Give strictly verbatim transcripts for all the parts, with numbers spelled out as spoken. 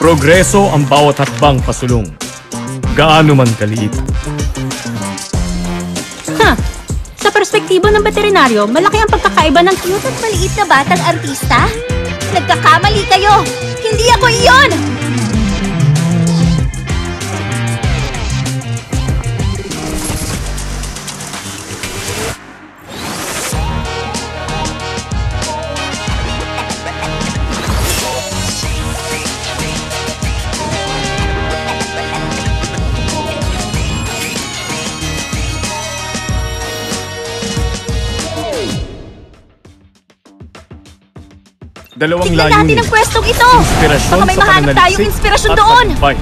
Progreso ang bawat hakbang pasulong. Gaano man kaliit. Ha! Sa perspektibo ng veterinaryo, malaki ang pagkakaiba ng cute at maliit na batang artista. Nagkakamali kayo! Hindi ako iyon! Dalawang Tignan layunin. natin ang pwestong ito! Inspirasyon Baka may sa mahanap tayong pananaliksik inspirasyon at doon! tagumpay.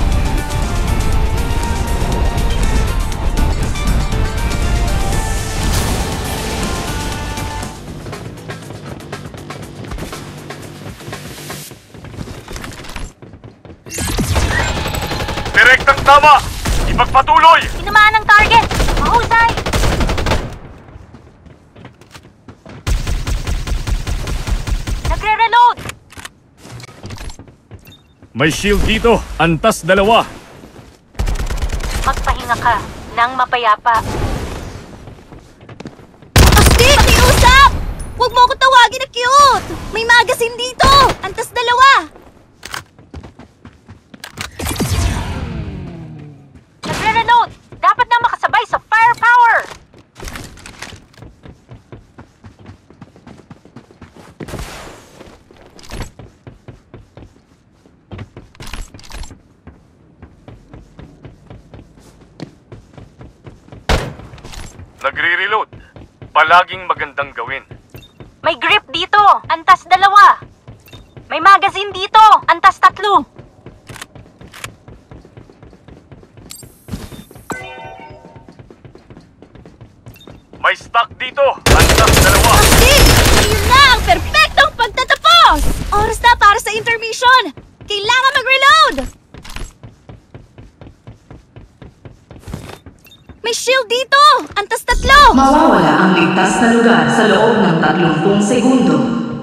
Direktang tama! Ipagpatuloy! Tinamaan ang target! Mahusay! Nagre-reload! May shield dito. Antas dalawa. Magpahinga ka nang mapayapa. Astig! Pakiusap! Huwag mo ko tawagin na cute! May magazine dito! Antas dalawa! Nagre-reload! Dapat na makasabay sa firepower! Nagre-reload. Palaging magandang gawin. May grip dito! Antas dalawa! May magazine dito! Antas tatlo! May stock dito. Antas dalawa. Astig! Ayun na ang perpektong pagtatapos! Oras na para sa intermission! Kailangan mag-reload! May shield dito! Antas tatlo! Mawawala ang ligtas na lugar sa loob ng tatlumpung segundo.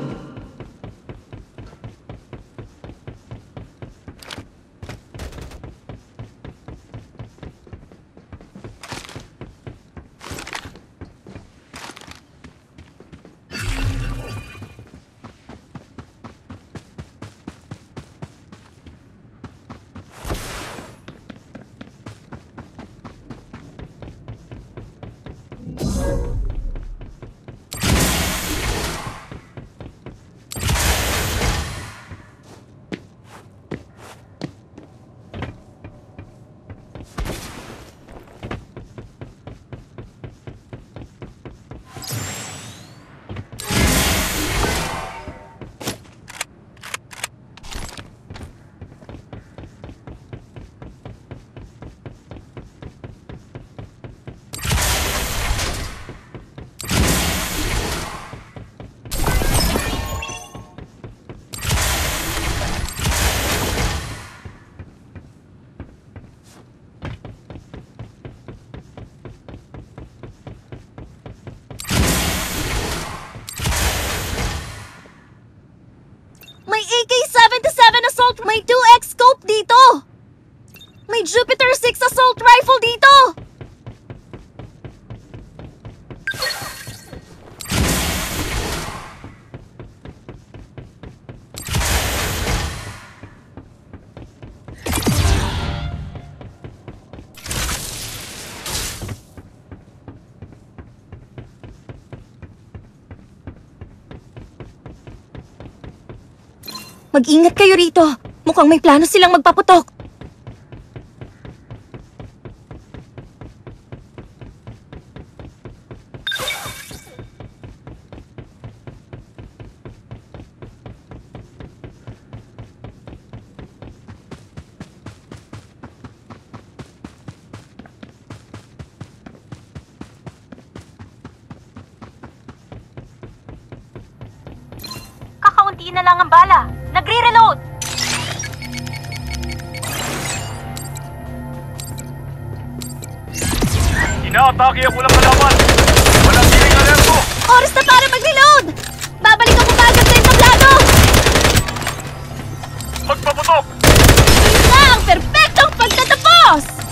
May A K seventy-seven assault! May two X scope dito! May Jupiter six assault rifle dito! Mag-ingat kayo rito. Mukhang may plano silang magpaputok. Kakaunti na lang ang bala. Nagre-reload! Inaatake ako ng kalaban. Manatiling alerto. Oras na para mag-reload! Babalik ako agad sa entablado! Magpaputok.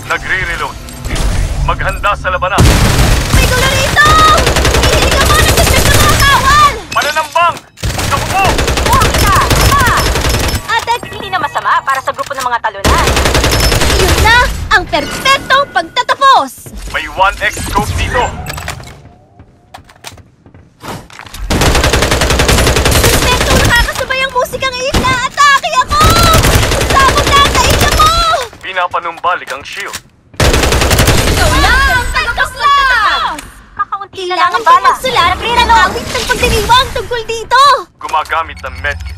Nagre-reload. Maghanda sa labanan. May gulo rito! Hihiling ako ng dagdag ng mga kawal! Pananambang! Naku po! Orka! Ha! Ate, hindi na masama para sa grupo ng mga talunan. Yun na ang perpektong pagtatapos! May one X scope dito. Perpektong nakakasabay ang musikang ina-atake ako! Sabog na ang kaila mo! Pinapanumbalik ang shield. Ikaw lang ang tagapagtatapos! Kakaunti na lang ang bala. Magsulat ng awit ng pagdiriwang tungkol dito! Gumagamit ng medkit.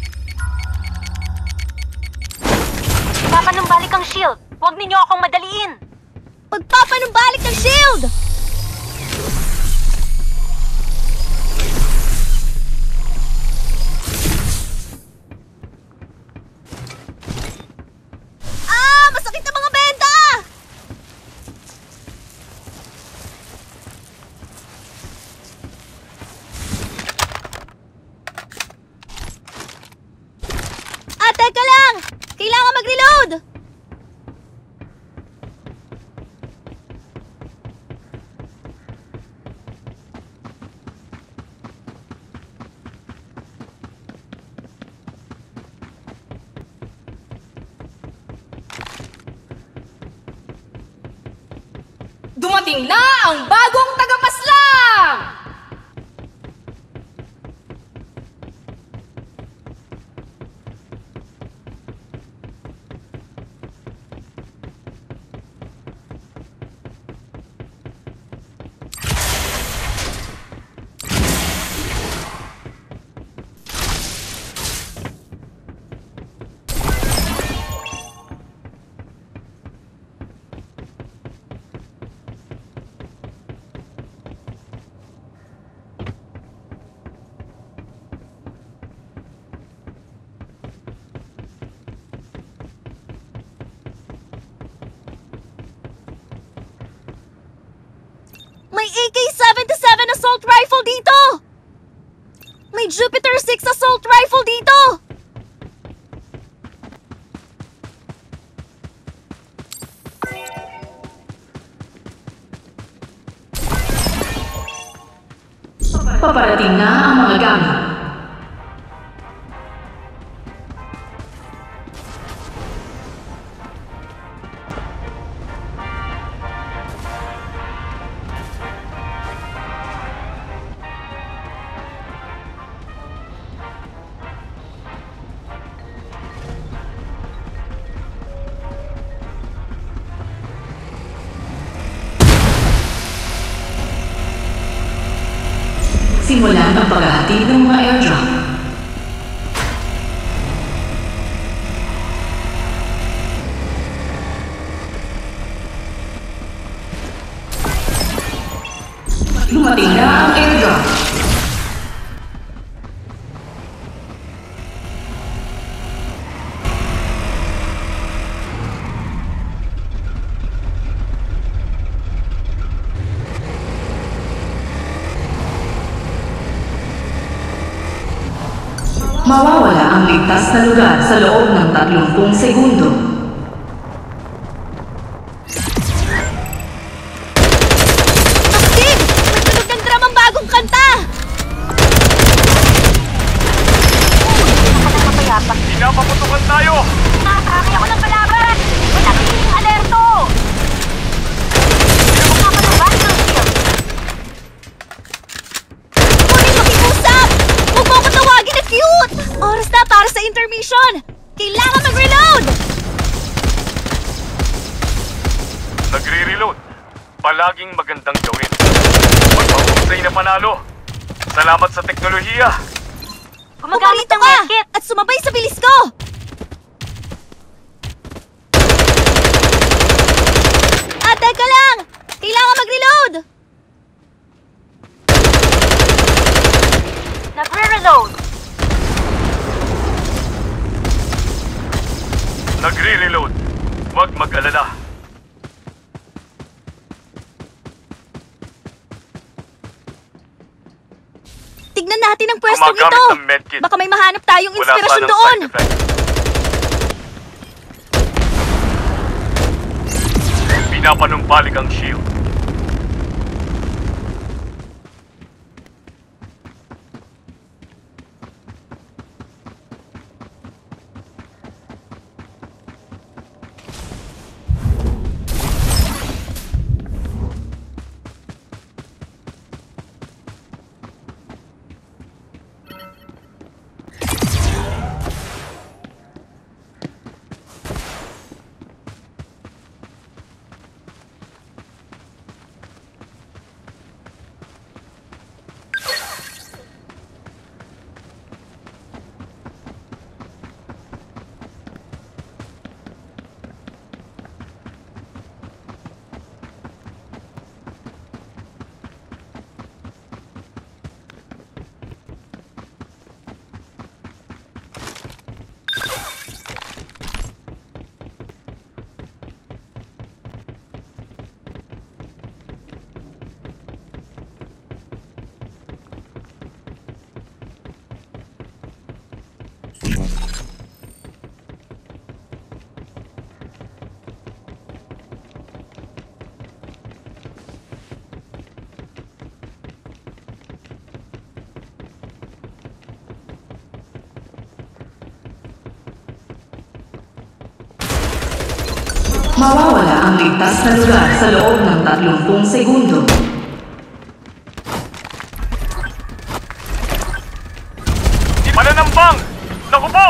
Papanumbalik ang shield. Huwag ninyo akong madaliin. Pagpapanumbalik ang shield! Ah! Masakit na mga benta! Ah, teka lang! Kailangan mag-reload! Dumating na ang bagong tagapaslang! May A K seventy-seven assault rifle dito! May Jupiter six assault rifle dito! Paparating na ang mga gamit. Simulan ang paghahatid ng mga airdrop. Dumating na ang airdrop. Mawawala ang ligtas na lugar sa loob ng tatlumpung segundo. Astig! May tunog ng drum ang bagong kanta! Pinapaputukan tayo! Nakakaki ako ng palaban! Manatiling alerto! Pinapanumbalik ang shield! Ngunit makiusap! Huwag mo ako tawagin na cute! Oras na para sa intermission! Kailangan mag-reload! Nagre-reload. Palaging magandang gawin. Magpapusay na panalo. Salamat sa teknolohiya. Gumagamit ng medkit at sumabay sa bilis ko! Ah, teka lang! Kailangan mag-reload! Nagre-reload! Nagre-reload. Huwag mag-alala. Tignan natin ang pwestong Gumagamit ito! ng medkit. Baka may mahanap tayong Wala inspirasyon sanang doon! side effect. Pinapanumbalik ang shield. Mawawala ang ligtas na lugar sa loob ng tatlumpung segundo. Mananambang! Naku po!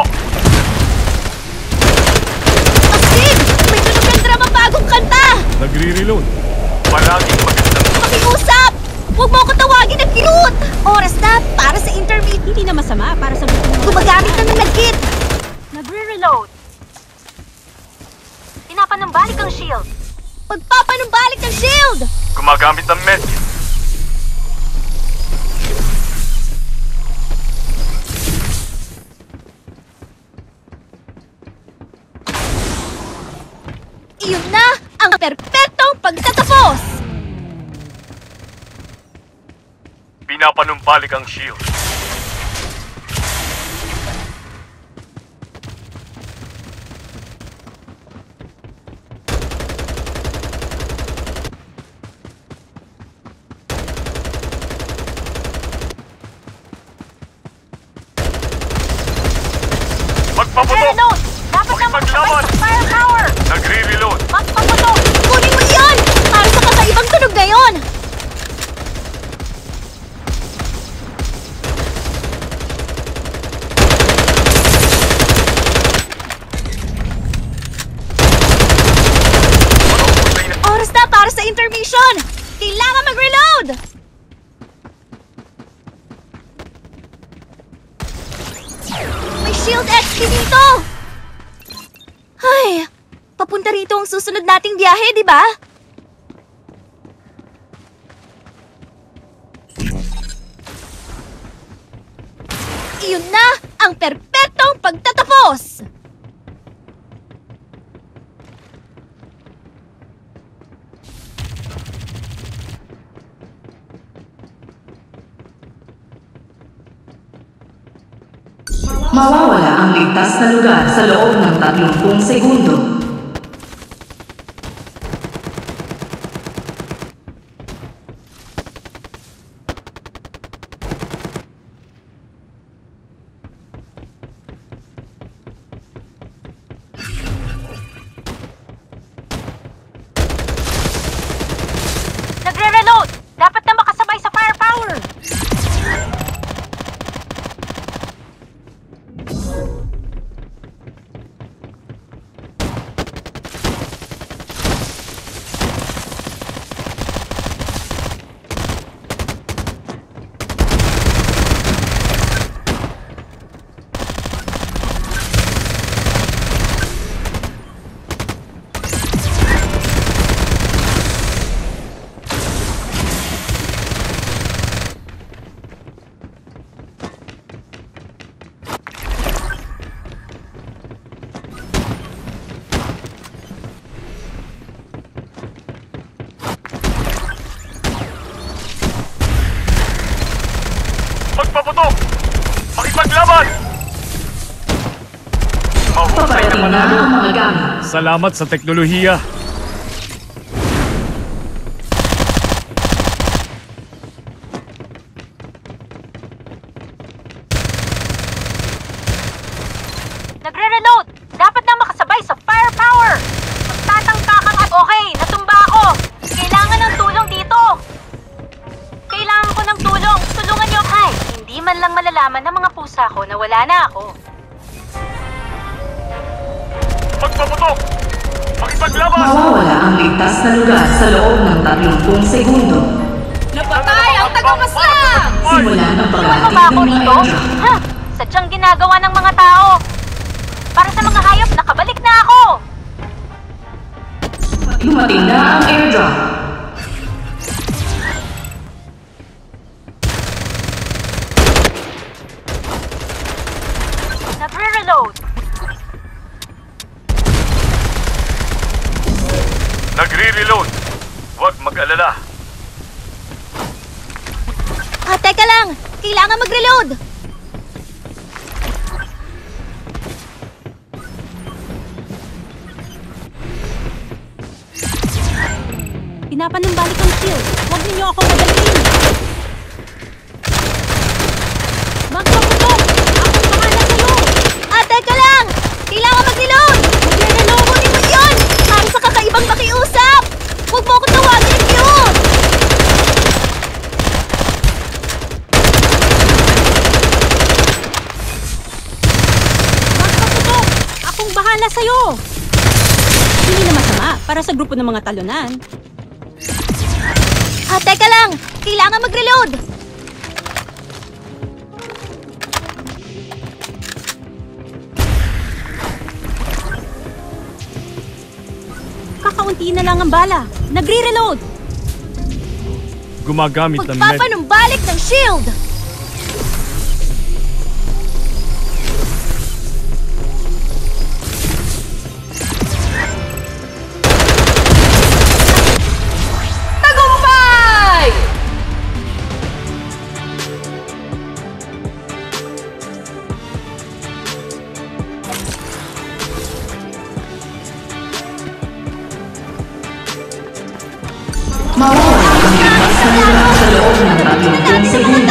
Maxine! May tunog ng drama bagong kanta! Nagre-reload. Palaging magandang... Pakiusap! Huwag mo ako tawagin na cute! Oras na para sa intermediate. Hindi na masama para sa buong... Gumagamit na ng nag-kit! Nagre-reload. Pinapanumbalik ang shield. Pagpapanumbalik ng shield! Gumagamit ng med. Iyon na ang perpektong pagtatapos! Pinapanumbalik ang shield. Magpaputok! Reload! Dapat na Makipaglaban! makasabay sa firepower! Nagre-reload. Magpaputok! Kunin mo yan! Para sa kakaibang tunog na yon! Oras na para sa intermission! Kailangan mag-reload! May shield X P dito! Ay, papunta rito ang susunod nating biyahe, di ba? Iyon na ang perpektong pagtatapos! Mawawala ang ligtas na lugar sa loob ng tatlumpung segundo. Nagre-reload! Dapat na makasabay sa firepower! Magpaputok! Makipaglaban! Mahusay na Paparating na panalo. ang mga gamit. Salamat sa teknolohiya. Wala na ako. Magpaputok! Makipaglaban! Mawawala ang ligtas na lugar sa loob ng tatlong segundo. Napatay ang tagapaslang! Simulan ang Ano pag-atid ba ako ng mga rito? airdrop. Ha? Sadyang ginagawa ng mga tao. Para sa mga hayop, nakabalik na ako. Dumating na ang airdrop. Nagre-reload. Nagre-reload. Huwag mag-alala. Ah, teka lang. Kailangan mag-reload. Pinapanumbalik ang shield. Huwag ninyo ako madalhin. Magpaputok! Akong bahala sa'yo! Ah, teka lang! Kailangan mag-reload! Magre-reload mo ni mo yun! Para sa kakaibang makiusap! Huwag mo akong tawagin yun! Magpaputok! Akong bahala sa'yo! Hindi na masama para sa grupo ng mga talunan. Ah, teka lang! Kailangan mag-reload! Kakaunti na lang ang bala. Nagre-reload! Gumagamit ng med... Magpapanumbalik ng shield! Tagumpay! Mawawala ang ligtas na lugar sa loob ng tatlong segundo.